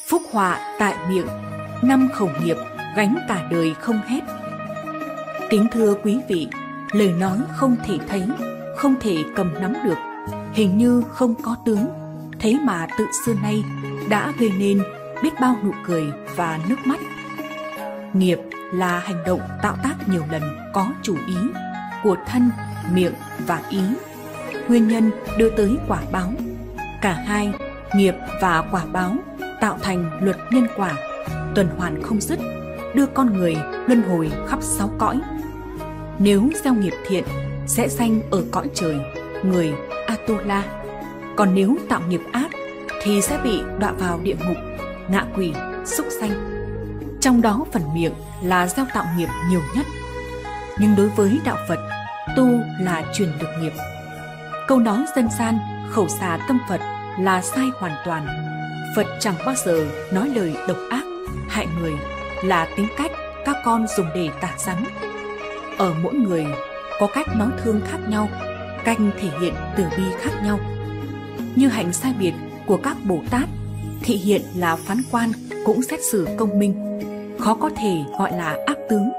phúc họa tại miệng, năm khẩu nghiệp gánh cả đời không hết. Kính thưa quý vị, lời nói không thể thấy, không thể cầm nắm được, hình như không có tướng, thế mà tự xưa nay đã gây nên biết bao nụ cười và nước mắt. Nghiệp là hành động tạo tác nhiều lần có chủ ý của thân, miệng và ý, nguyên nhân đưa tới quả báo. Cả hai, nghiệp và quả báo, tạo thành luật nhân quả, tuần hoàn không dứt, đưa con người luân hồi khắp 6 cõi. Nếu gieo nghiệp thiện sẽ sanh ở cõi trời, người Atula, còn nếu tạo nghiệp ác thì sẽ bị đọa vào địa ngục, ngạ quỷ, súc sanh. Trong đó phần miệng là gieo tạo nghiệp nhiều nhất. Nhưng đối với đạo Phật, tu là truyền được nghiệp. Câu nói dân gian khẩu xả tâm Phật là sai hoàn toàn. Phật chẳng bao giờ nói lời độc ác, hại người, là tính cách các con dùng để tả sắn. Ở mỗi người có cách nói thương khác nhau, cách thể hiện từ bi khác nhau. Như hạnh sai biệt của các Bồ Tát, thị hiện là phán quan cũng xét xử công minh, khó có thể gọi là ác tướng.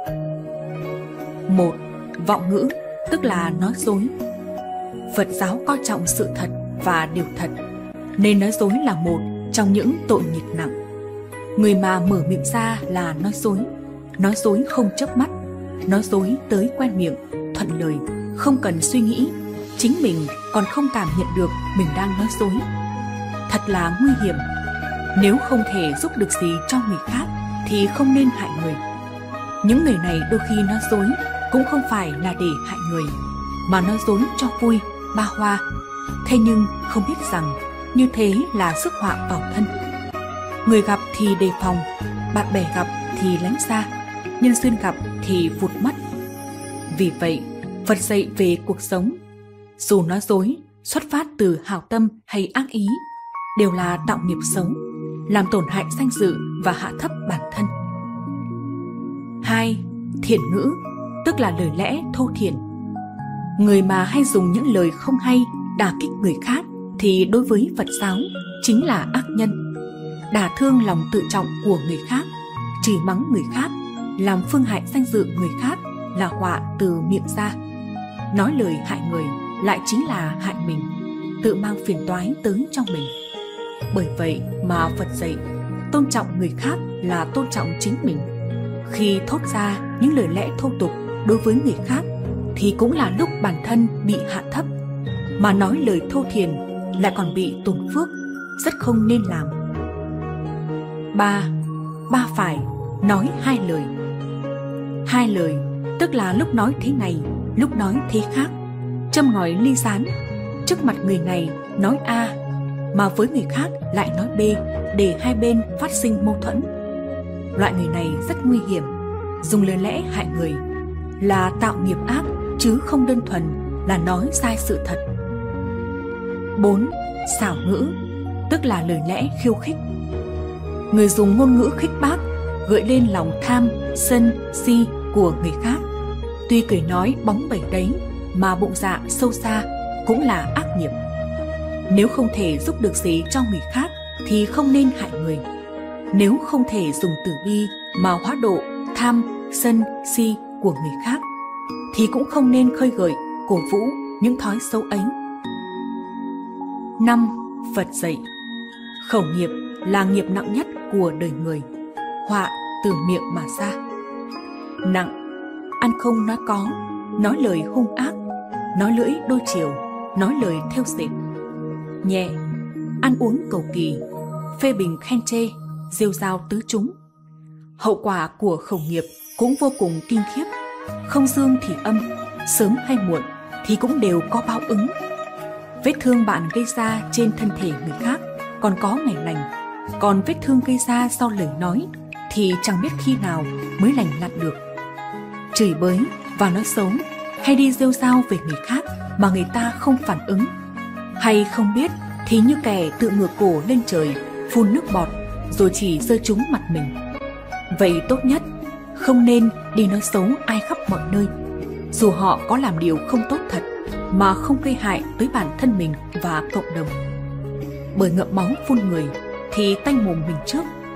1. Vọng ngữ, tức là nói dối. Phật giáo coi trọng sự thật và điều thật, nên nói dối là một trong những tội nghiệp nặng. Người mà mở miệng ra là nói dối không chớp mắt, nói dối tới quen miệng, thuận lời, không cần suy nghĩ, chính mình còn không cảm nhận được mình đang nói dối. Thật là nguy hiểm. Nếu không thể giúp được gì cho người khác thì không nên hại người. Những người này đôi khi nói dối cũng không phải là để hại người, mà nói dối cho vui, ba hoa. Thế nhưng không biết rằng như thế là rước họa vào thân. Người gặp thì đề phòng, bạn bè gặp thì lánh xa, nhân duyên gặp thì vụt mất. Vì vậy, Phật dạy về cuộc sống, dù nói dối xuất phát từ hảo tâm hay ác ý, đều là tạo nghiệp xấu, làm tổn hại danh dự và hạ thấp bản thân. 2. Thiện ngữ, tức là lời lẽ thô thiển. Người mà hay dùng những lời không hay đả kích người khác thì đối với Phật giáo chính là ác nhân. Đả thương lòng tự trọng của người khác, chửi mắng người khác, làm phương hại danh dự người khác là họa từ miệng ra. Nói lời hại người lại chính là hại mình, tự mang phiền toái tới cho mình. Bởi vậy mà Phật dạy tôn trọng người khác là tôn trọng chính mình. Khi thốt ra những lời lẽ thô tục đối với người khác thì cũng là lúc bản thân bị hạ thấp, mà nói lời thô thiển lại còn bị tổn phước, rất không nên làm. 3. Ba phải, nói hai lời. Hai lời tức là lúc nói thế này, lúc nói thế khác, châm ngòi ly gián. Trước mặt người này nói A, mà với người khác lại nói B, để hai bên phát sinh mâu thuẫn. Loại người này rất nguy hiểm, dùng lời lẽ hại người, là tạo nghiệp ác chứ không đơn thuần là nói sai sự thật. 4. Xảo ngữ, tức là lời lẽ khiêu khích. Người dùng ngôn ngữ khích bác, gợi lên lòng tham, sân, si của người khác. Tuy cười nói bóng bẩy đấy, mà bụng dạ sâu xa cũng là ác nghiệp. Nếu không thể giúp được gì cho người khác thì không nên hại người. Nếu không thể dùng từ bi mà hóa độ tham, sân, si của người khác thì cũng không nên khơi gợi, cổ vũ những thói xấu ấy. 5. Phật dạy khẩu nghiệp là nghiệp nặng nhất của đời người, họa từ miệng mà ra. Nặng, ăn không nói có, nói lời hung ác, nói lưỡi đôi chiều, nói lời thêu dệt. Nhẹ, ăn uống cầu kỳ, phê bình khen chê, rêu rao tứ chúng. Hậu quả của khẩu nghiệp cũng vô cùng kinh khiếp, không dương thì âm, sớm hay muộn thì cũng đều có báo ứng. Vết thương bạn gây ra trên thân thể người khác còn có ngày lành, còn vết thương gây ra do lời nói thì chẳng biết khi nào mới lành lặn được. Chửi bới và nói xấu hay đi rêu rao về người khác mà người ta không phản ứng, hay không biết thì như kẻ tự ngửa cổ lên trời phun nước bọt rồi chỉ rơi trúng mặt mình. Vậy tốt nhất không nên đi nói xấu ai khắp mọi nơi, dù họ có làm điều không tốt thật mà không gây hại tới bản thân mình và cộng đồng. Bởi ngậm máu phun người thì tanh mồm mình trước,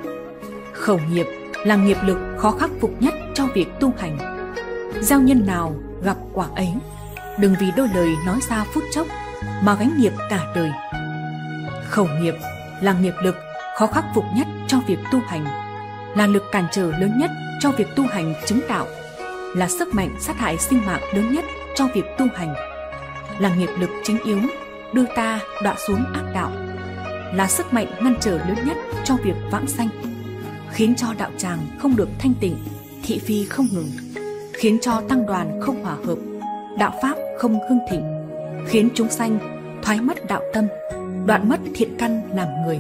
Khẩu nghiệp là nghiệp lực khó khắc phục nhất cho việc tu hành. Gieo nhân nào gặp quả ấy, đừng vì đôi lời nói ra phút chốc mà gánh nghiệp cả đời. Khẩu nghiệp là nghiệp lực khó khắc phục nhất cho việc tu hành, là lực cản trở lớn nhất cho việc tu hành chứng đạo, là sức mạnh sát hại sinh mạng lớn nhất cho việc tu hành, là nghiệp lực chính yếu đưa ta đọa xuống ác đạo, là sức mạnh ngăn trở lớn nhất cho việc vãng sanh, khiến cho đạo tràng không được thanh tịnh, thị phi không ngừng, khiến cho tăng đoàn không hòa hợp, đạo pháp không hưng thịnh, khiến chúng sanh thoái mất đạo tâm, đoạn mất thiện căn làm người.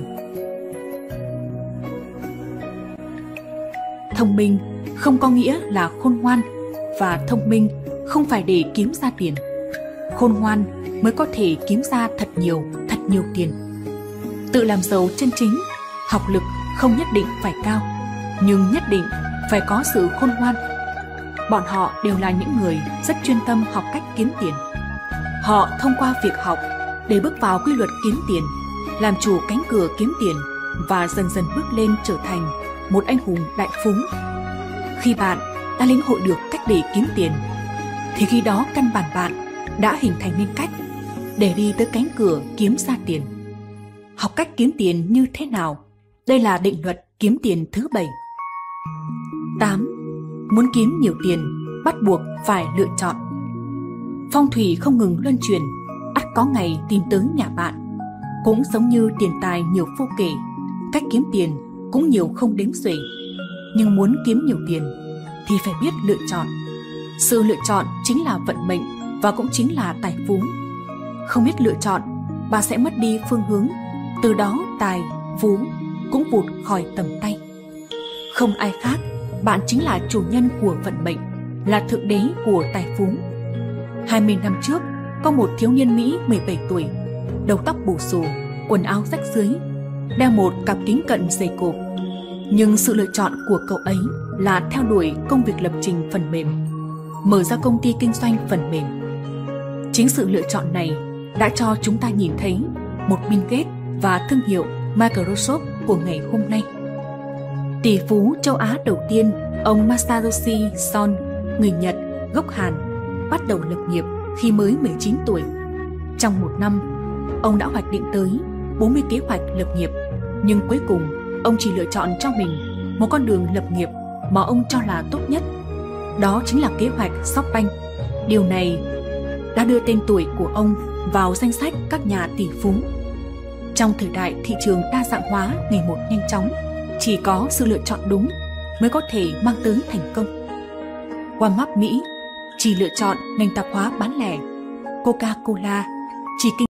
Thông minh không có nghĩa là khôn ngoan, và thông minh không phải để kiếm ra tiền. Khôn ngoan mới có thể kiếm ra thật nhiều tiền. Tự làm giàu chân chính, học lực không nhất định phải cao, nhưng nhất định phải có sự khôn ngoan. Bọn họ đều là những người rất chuyên tâm học cách kiếm tiền. Họ thông qua việc học để bước vào quy luật kiếm tiền, làm chủ cánh cửa kiếm tiền và dần dần bước lên trở thành một anh hùng đại phú. Khi bạn đã lĩnh hội được cách để kiếm tiền, thì khi đó căn bản bạn đã hình thành nên cách để đi tới cánh cửa kiếm ra tiền. Học cách kiếm tiền như thế nào? Đây là định luật kiếm tiền thứ 7. 8. Muốn kiếm nhiều tiền, bắt buộc phải lựa chọn. Phong thủy không ngừng luân chuyển, ắt có ngày tìm tới nhà bạn. Cũng giống như tiền tài nhiều vô kể, cách kiếm tiền cũng nhiều không đếm xuể. Nhưng muốn kiếm nhiều tiền thì phải biết lựa chọn. Sự lựa chọn chính là vận mệnh và cũng chính là tài phú. Không biết lựa chọn, bạn sẽ mất đi phương hướng, từ đó tài, phú cũng vụt khỏi tầm tay. Không ai khác, bạn chính là chủ nhân của vận mệnh, là thượng đế của tài phú. 20 năm trước, có một thiếu niên Mỹ 17 tuổi, đầu tóc bù xù, quần áo rách rưới, đeo một cặp kính cận dày cộp. Nhưng sự lựa chọn của cậu ấy là theo đuổi công việc lập trình phần mềm, mở ra công ty kinh doanh phần mềm. Chính sự lựa chọn này đã cho chúng ta nhìn thấy một Bill Gates và thương hiệu Microsoft của ngày hôm nay. Tỷ phú châu Á đầu tiên, ông Masayoshi Son, người Nhật, gốc Hàn, bắt đầu lập nghiệp khi mới 19 tuổi. Trong một năm, ông đã hoạch định tới 40 kế hoạch lập nghiệp, nhưng cuối cùng ông chỉ lựa chọn cho mình một con đường lập nghiệp mà ông cho là tốt nhất. Đó chính là kế hoạch SoftBank. Điều này đã đưa tên tuổi của ông vào danh sách các nhà tỷ phú. Trong thời đại thị trường đa dạng hóa ngày một nhanh chóng, chỉ có sự lựa chọn đúng mới có thể mang tới thành công. Walmart Mỹ chỉ lựa chọn ngành tạp hóa bán lẻ, Coca-Cola chỉ kinh